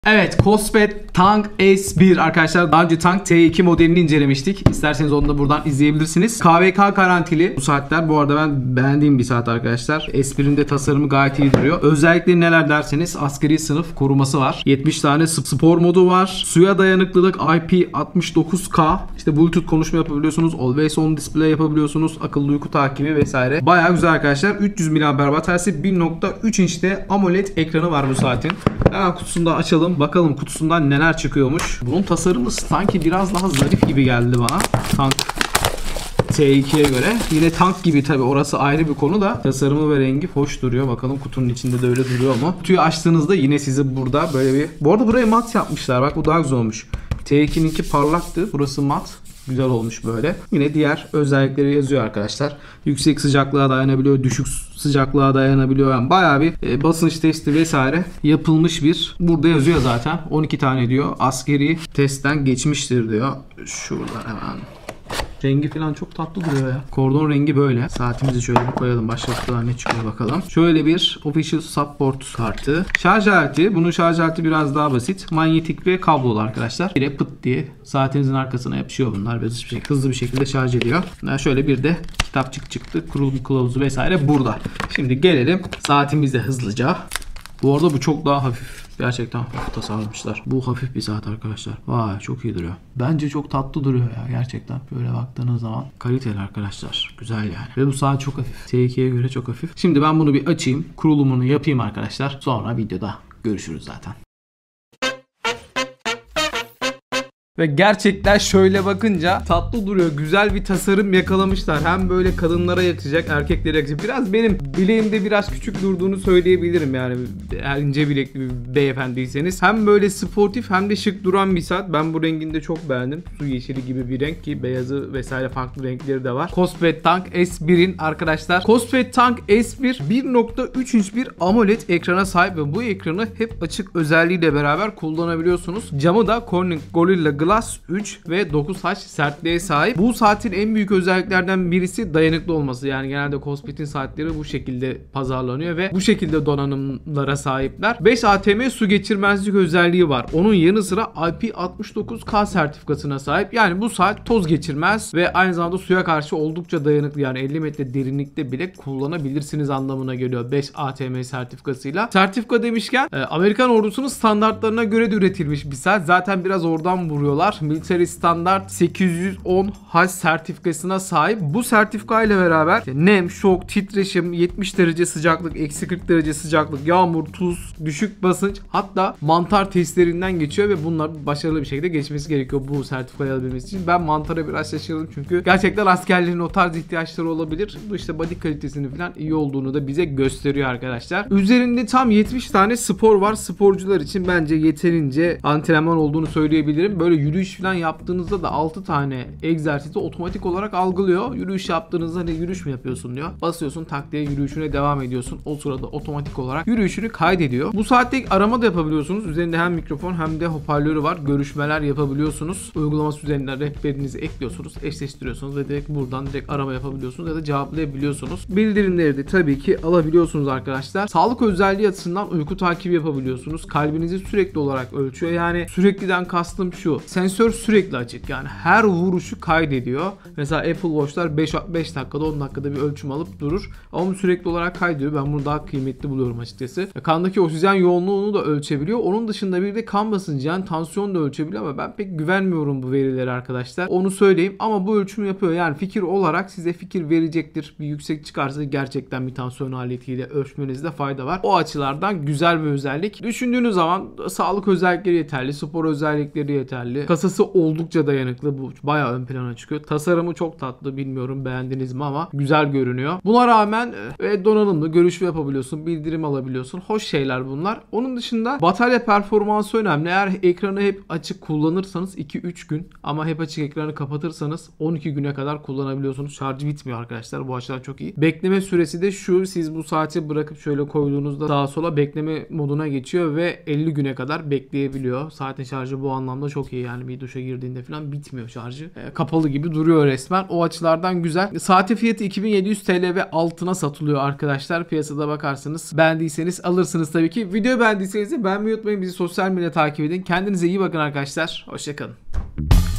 Evet, Kospet Tank S1 arkadaşlar. Daha önce Tank T2 modelini incelemiştik. İsterseniz onu da buradan izleyebilirsiniz. KVK garantili bu saatler. Bu arada ben beğendiğim bir saat arkadaşlar. S1'in de tasarımı gayet iyi duruyor. Özellikleri neler derseniz askeri sınıf koruması var. 70 tane spor modu var. Suya dayanıklılık IP69K. İşte Bluetooth konuşma yapabiliyorsunuz. Always on display yapabiliyorsunuz. Akıllı uyku takibi vesaire. Bayağı güzel arkadaşlar. 300 mAh bataryası, 1.3 inçte AMOLED ekranı var bu saatin. Hemen kutusunu da açalım. Bakalım kutusundan neler çıkıyormuş. Bunun tasarımı sanki biraz daha zarif gibi geldi bana. Tank T2'ye göre. Yine tank gibi tabi, orası ayrı bir konu da. Tasarımı ve rengi hoş duruyor. Bakalım kutunun içinde de öyle duruyor mu? Kutuyu açtığınızda yine sizi burada böyle bir... Bu arada buraya mat yapmışlar. Bak bu daha güzel olmuş. T2'ninki parlaktı. Burası mat. Güzel olmuş böyle. Yine diğer özellikleri yazıyor arkadaşlar. Yüksek sıcaklığa dayanabiliyor, düşük sıcaklığa dayanabiliyor. Yani bayağı bir basınç testi vesaire yapılmış bir. Burada yazıyor zaten. 12 tane diyor. Askeri testten geçmiştir diyor. Şuradan hemen. Rengi falan çok tatlı duruyor ya. Kordon rengi böyle. Saatimizi şöyle bir koyalım. Başlıkta ne çıkıyor bakalım. Şöyle bir official support kartı. Şarj aleti. Bunun şarj aleti biraz daha basit. Manyetik ve kablolu arkadaşlar. Bir de pıt diye saatinizin arkasına yapışıyor bunlar. Hızlı bir şekilde şarj ediyor. Şöyle bir de kitapçık çıktı. Kurulum kılavuzu vesaire burada. Şimdi gelelim saatimize hızlıca. Bu arada bu çok daha hafif. Gerçekten hafif tasarlamışlar. Bu hafif bir saat arkadaşlar. Vay, çok iyi duruyor. Bence çok tatlı duruyor ya gerçekten. Böyle baktığınız zaman kaliteli arkadaşlar. Güzel yani. Ve bu saat çok hafif. T2'ye göre çok hafif. Şimdi ben bunu bir açayım. Kurulumunu yapayım arkadaşlar. Sonra videoda görüşürüz zaten. Ve gerçekten şöyle bakınca tatlı duruyor. Güzel bir tasarım yakalamışlar. Hem böyle kadınlara yakışacak, erkeklere yakışacak. Biraz benim bileğimde biraz küçük durduğunu söyleyebilirim yani. Eğer ince bilekli bir beyefendiyseniz. Hem böyle sportif hem de şık duran bir saat. Ben bu rengini de çok beğendim. Su yeşili gibi bir renk ki beyazı vesaire farklı renkleri de var. Kospet Tank S1'in arkadaşlar. Kospet Tank S1 1.3 inç bir AMOLED ekrana sahip ve bu ekranı hep açık özelliğiyle beraber kullanabiliyorsunuz. Camı da Corning Gorilla Glass 3 ve 9H sertliğe sahip. Bu saatin en büyük özelliklerden birisi dayanıklı olması. Yani genelde Kospet'in saatleri bu şekilde pazarlanıyor ve bu şekilde donanımlara sahipler. 5 ATM su geçirmezlik özelliği var. Onun yanı sıra IP69K sertifikasına sahip. Yani bu saat toz geçirmez ve aynı zamanda suya karşı oldukça dayanıklı. Yani 50 metre derinlikte bile kullanabilirsiniz anlamına geliyor 5 ATM sertifikasıyla. Sertifika demişken Amerikan ordusunun standartlarına göre de üretilmiş bir saat. Zaten biraz oradan vuruyorlar. Military Standard 810H sertifikasına sahip. Bu sertifika ile beraber nem, şok, titreşim, 70 derece sıcaklık, eksi 40 derece sıcaklık, yağmur, tuz, düşük basınç, hatta mantar testlerinden geçiyor ve bunlar başarılı bir şekilde geçmesi gerekiyor bu sertifikayı alabilmesi için. Ben mantara biraz şaşırdım çünkü gerçekten askerlerin o tarz ihtiyaçları olabilir. Bu işte body kalitesinin falan iyi olduğunu da bize gösteriyor arkadaşlar. Üzerinde tam 70 tane spor var. Sporcular için bence yeterince antrenman olduğunu söyleyebilirim. Böyle yürüyüş falan yaptığınızda da 6 tane egzersizi otomatik olarak algılıyor. Yürüyüş yaptığınızda hani yürüyüş mü yapıyorsun diyor. Basıyorsun, tak diye yürüyüşüne devam ediyorsun. O sırada otomatik olarak yürüyüşünü kaydediyor. Bu saatte arama da yapabiliyorsunuz. Üzerinde hem mikrofon hem de hoparlörü var. Görüşmeler yapabiliyorsunuz. Uygulaması üzerinden rehberinizi ekliyorsunuz. Eşleştiriyorsunuz ve buradan direkt arama yapabiliyorsunuz ya da cevaplayabiliyorsunuz. Bildirimleri de tabii ki alabiliyorsunuz arkadaşlar. Sağlık özelliği açısından uyku takibi yapabiliyorsunuz. Kalbinizi sürekli olarak ölçüyor. Yani sürekliden kastım şu. Sensör sürekli açık. Yani her vuruşu kaydediyor. Mesela Apple Watch'lar 5 dakikada 10 dakikada bir ölçüm alıp durur. Ama sürekli olarak kaydediyor. Ben bunu daha kıymetli buluyorum açıkçası. Kandaki oksijen yoğunluğunu da ölçebiliyor. Onun dışında bir de kan basıncı, yani tansiyon da ölçebiliyor ama ben pek güvenmiyorum bu verilere arkadaşlar. Onu söyleyeyim ama bu ölçümü yapıyor. Yani fikir olarak size fikir verecektir. Bir yüksek çıkarsa gerçekten bir tansiyon aletiyle ölçmenizde fayda var. O açılardan güzel bir özellik. Düşündüğünüz zaman sağlık özellikleri yeterli. Spor özellikleri yeterli. Kasası oldukça dayanıklı. Bu bayağı ön plana çıkıyor. Tasarımı çok tatlı. Bilmiyorum beğendiniz mi ama güzel görünüyor. Buna rağmen donanımlı görüşme yapabiliyorsun. Bildirim alabiliyorsun. Hoş şeyler bunlar. Onun dışında batarya performansı önemli. Eğer ekranı hep açık kullanırsanız 2-3 gün, ama hep açık ekranı kapatırsanız 12 güne kadar kullanabiliyorsunuz. Şarjı bitmiyor arkadaşlar. Bu açıdan çok iyi. Bekleme süresi de şu. Siz bu saati bırakıp şöyle koyduğunuzda sağa sola bekleme moduna geçiyor ve 50 güne kadar bekleyebiliyor. Saatin şarjı bu anlamda çok iyi yani. yani bir duşa girdiğinde falan bitmiyor şarjı. Kapalı gibi duruyor resmen. O açılardan güzel. Saati fiyatı 2700 TL ve altına satılıyor arkadaşlar. Piyasada bakarsanız beğendiyseniz alırsınız tabii ki. Videoyu beğendiyseniz de beğenmeyi unutmayın. Bizi sosyal medyada takip edin. Kendinize iyi bakın arkadaşlar. Hoşçakalın.